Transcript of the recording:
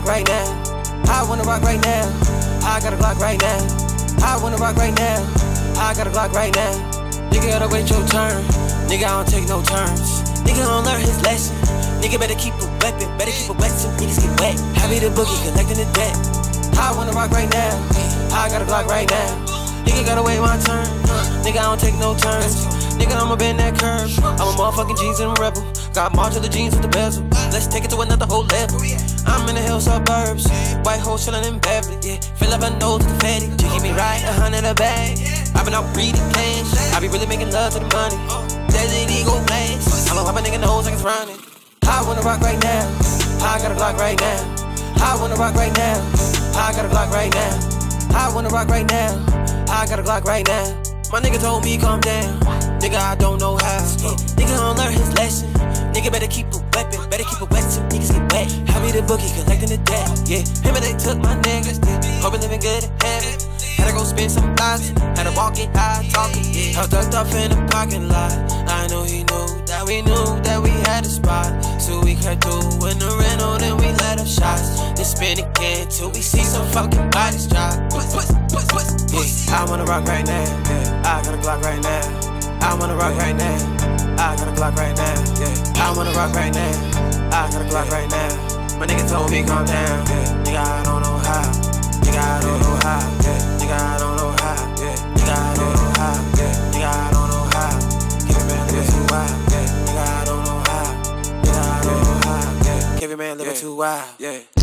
right now. I wanna rock right now. I got a Glock right now. I wanna rock right now. I got a Glock right now. Nigga gotta wait your turn. Nigga I don't take no turns. Nigga don't learn his lesson. Nigga better keep a weapon. Better keep a wet so niggas get wet. Happy the boogie collecting the debt. I wanna rock right now. I got a Glock right now. Nigga gotta wait my turn. Nigga I don't take no turns. Nigga I'ma bend that curve. I'm a motherfucking jeans and rebel. Got March of the jeans with the bezel. Let's take it to another whole level. I'm in the hill suburbs. White hoes chillin' in Beverly. Yeah, fill up my nose with the fatty. She keep me right 100 a bag. I been out reading cash. I be really making love to the money. Desert Eagle blast. I'ma pop a nigga nose like it's running. I wanna rock right now. I got a Glock right now. I wanna rock right now. I got a Glock right now. I wanna rock right now. I got a Glock right now. My nigga told me calm down. Nigga I don't know how. Nigga don't learn his lesson. Nigga better keep a weapon. Better keep a wet so niggas get wet. Happy the boogie collecting the debt. Yeah, him and they took my niggas. Hope we living good in heaven. Had to go spend some blocks. Had to walk it high, talking. Yeah, I was ducked off in the parking lot. I know he knew that we knew that we had a spot. So we kept doing the rental, then we let up shots. Then spin again till we see some fucking bodies drop. Yeah, I wanna rock right now. Yeah, I got a Glock right now. I wanna rock right now. I got a Glock right now. Yeah, I wanna rock right now. I got a Glock right now. My nigga told me calm down. Yeah, nigga I don't know how. Nigga I don't know how. Yeah, nigga I don't know how. Yeah, nigga I don't know how. Yeah, nigga I don't know how. Give me man living too wild. Yeah, nigga I don't know how. Nigga I don't know how. Yeah, give me man living too wild. Yeah.